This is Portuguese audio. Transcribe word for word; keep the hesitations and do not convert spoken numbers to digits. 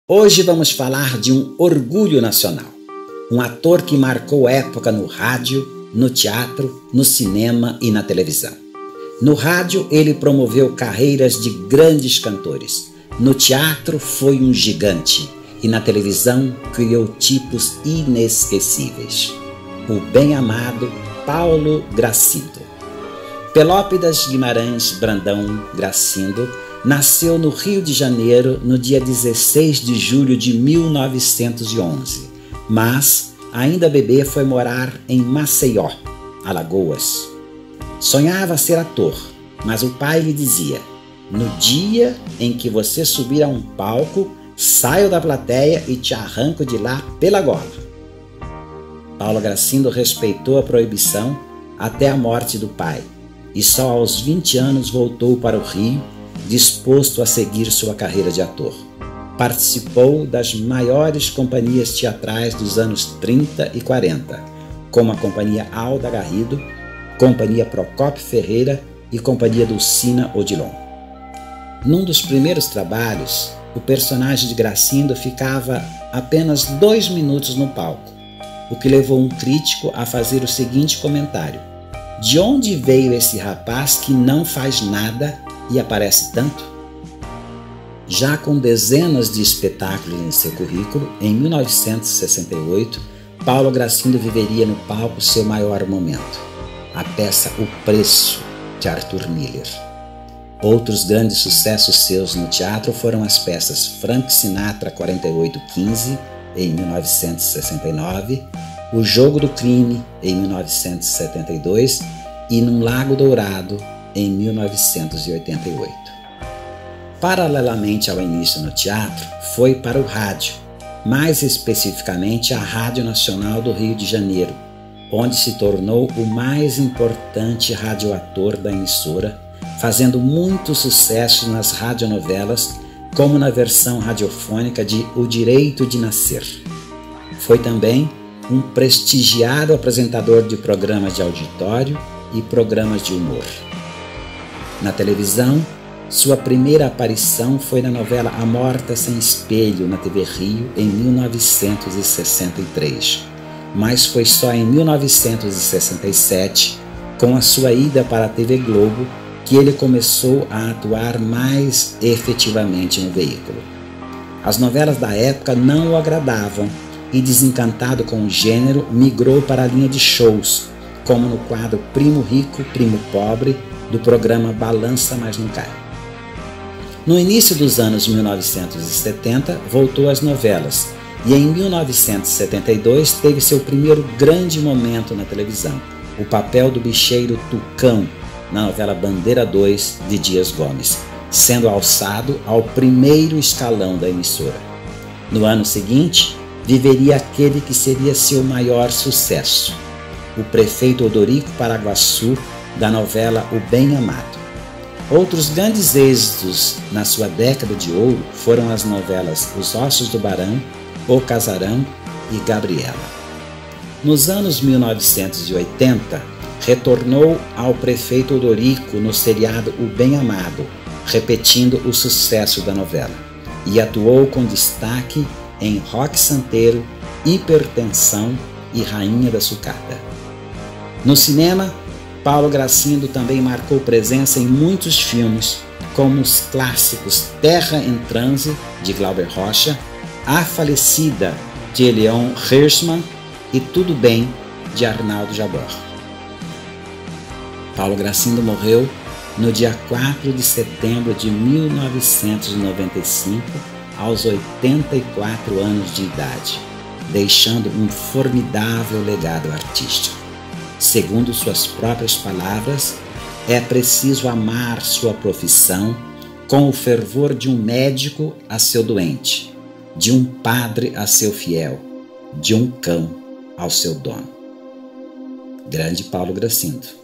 Hoje vamos falar de um orgulho nacional, um ator que marcou época no rádio, no teatro, no cinema e na televisão. No rádio, ele promoveu carreiras de grandes cantores. No teatro, foi um gigante. E na televisão, criou tipos inesquecíveis. O bem-amado Paulo Gracindo. Pelópidas Guimarães Brandão Gracindo nasceu no Rio de Janeiro no dia dezesseis de julho de mil novecentos e onze, mas, ainda bebê, foi morar em Maceió, Alagoas. Sonhava ser ator, mas o pai lhe dizia: no dia em que você subir a um palco, saio da plateia e te arranco de lá pela gola. Paulo Gracindo respeitou a proibição até a morte do pai e só aos vinte anos voltou para o Rio, disposto a seguir sua carreira de ator. Participou das maiores companhias teatrais dos anos trinta e quarenta, como a Companhia Alda Garrido, Companhia Procópio Ferreira e Companhia Dulcina Odilon. Num dos primeiros trabalhos, o personagem de Gracindo ficava apenas dois minutos no palco, o que levou um crítico a fazer o seguinte comentário: de onde veio esse rapaz que não faz nada e aparece tanto? Já com dezenas de espetáculos em seu currículo, em mil novecentos e sessenta e oito, Paulo Gracindo viveria no palco seu maior momento, a peça O Preço, de Arthur Miller. Outros grandes sucessos seus no teatro foram as peças Frank Sinatra quarenta e oito quinze, em mil novecentos e sessenta e nove, O Jogo do Crime, em mil novecentos e setenta e dois e Num Lago Dourado, em mil novecentos e oitenta e oito. Paralelamente ao início no teatro, foi para o rádio, mais especificamente a Rádio Nacional do Rio de Janeiro, onde se tornou o mais importante radioator da emissora, fazendo muito sucesso nas radionovelas, como na versão radiofônica de O Direito de Nascer. Foi também um prestigiado apresentador de programas de auditório e programas de humor. Na televisão, sua primeira aparição foi na novela A Morta Sem Espelho, na T V Rio, em mil novecentos e sessenta e três. Mas foi só em mil novecentos e sessenta e sete, com a sua ida para a T V Globo, que ele começou a atuar mais efetivamente no veículo. As novelas da época não o agradavam e, desencantado com o gênero, migrou para a linha de shows, como no quadro Primo Rico, Primo Pobre, do programa Balança Mas Não Cai. No início dos anos mil novecentos e setenta, voltou às novelas e em mil novecentos e setenta e dois teve seu primeiro grande momento na televisão, o papel do bicheiro Tucão, na novela Bandeira dois, de Dias Gomes, sendo alçado ao primeiro escalão da emissora. No ano seguinte, viveria aquele que seria seu maior sucesso, o prefeito Odorico Paraguaçu, da novela O Bem-Amado. Outros grandes êxitos na sua década de ouro foram as novelas Os Ossos do Barão, O Casarão e Gabriela. Nos anos mil novecentos e oitenta, retornou ao prefeito Odorico no seriado O Bem-Amado, repetindo o sucesso da novela, e atuou com destaque em Roque Santeiro, Hipertensão e Rainha da Sucata. No cinema, Paulo Gracindo também marcou presença em muitos filmes, como os clássicos Terra em Transe, de Glauber Rocha, A Falecida, de Leon Hirschman e Tudo Bem, de Arnaldo Jabor. Paulo Gracindo morreu no dia quatro de setembro de mil novecentos e noventa e cinco, aos oitenta e quatro anos de idade, deixando um formidável legado artístico. Segundo suas próprias palavras, é preciso amar sua profissão com o fervor de um médico a seu doente, de um padre a seu fiel, de um cão ao seu dono. Grande Paulo Gracindo.